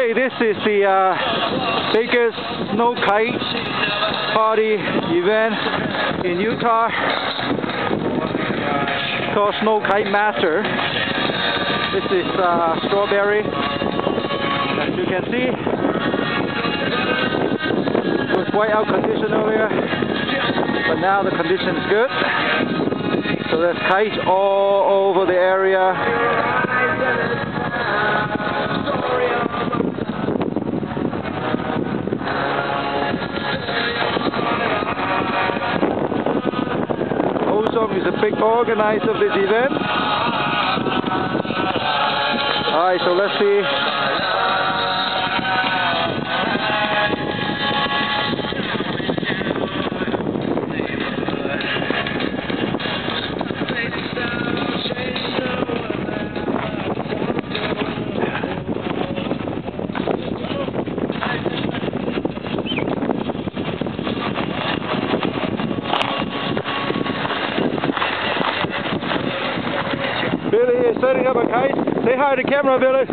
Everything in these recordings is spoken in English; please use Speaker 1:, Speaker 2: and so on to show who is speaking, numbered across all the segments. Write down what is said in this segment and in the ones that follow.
Speaker 1: Okay, this is the biggest snow kite party event in Utah. It's called Snow Kite Master. This is Strawberry, as you can see. It was whiteout condition earlier, but now the condition is good. So there's kites all over the area. Ozong is a big organizer of this event. Alright, so let's see. Billy is setting up a kite. Say hi to the camera, Billy.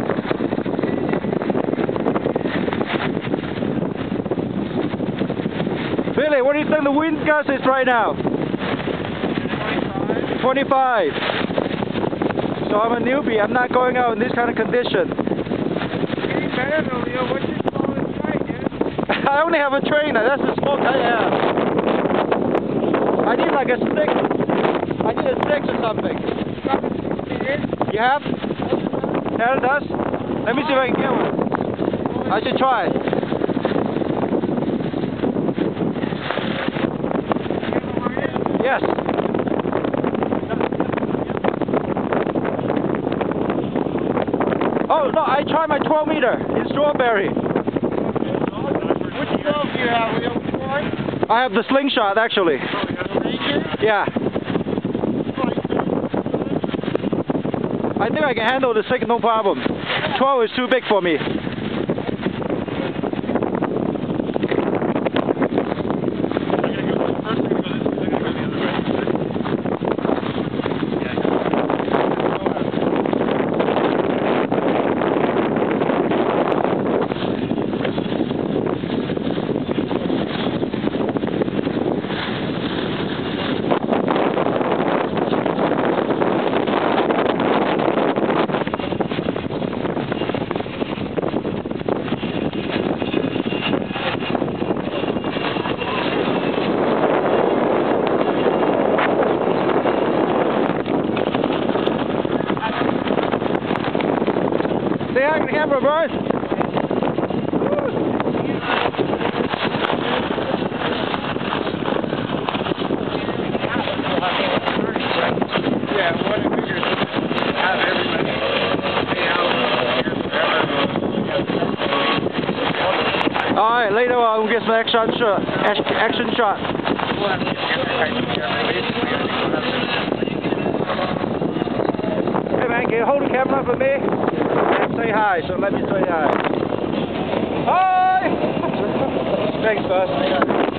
Speaker 1: Billy, what do you think the wind gust is right now? 25. So I'm a newbie. I'm not going out in this kind of condition. I only have a trainer. That's the small kite I have. I need like a stick. I need a stick or something. You have? Yeah, it does. Let me see if I can get one. I should try it. Yes. Oh, no, I tried my 12 meter in Strawberry.
Speaker 2: Which 12 do you have?
Speaker 1: I have the slingshot, actually. Yeah. I think I can handle the 6, no problem. 12 is too big for me. Say hi to the camera, bros.
Speaker 2: Yeah, what if we could have everybody stay out?
Speaker 1: Alright, later on we'll get some action shot. Hey man, can you hold the camera for me? Say hi, so let me say hi. Hi! Thanks, boss.